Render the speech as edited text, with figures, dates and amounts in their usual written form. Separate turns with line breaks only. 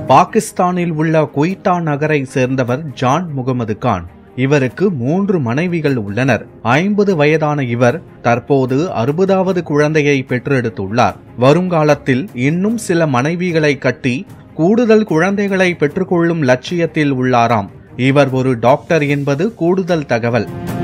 பாகிஸ்தானில் உள்ள குய்டா நகரை சேர்ந்தவர் ஜான் முகமது கான். இவருக்கு 3 மனைவிகள் உள்ளனர். 50 வயதான இவர் தற்போது 60வது குழந்தையை பெற்றெடுத்துள்ளார். வருங்காலத்தில் இன்னும் சில மனைவிகளை கட்டி கூடுதல் குழந்தைகளை பெற்றுக்கொள்ளும் லட்சியத்தில் உள்ளாராம். இவர் ஒரு டாக்டர் என்பது கூடுதல் தகவல்.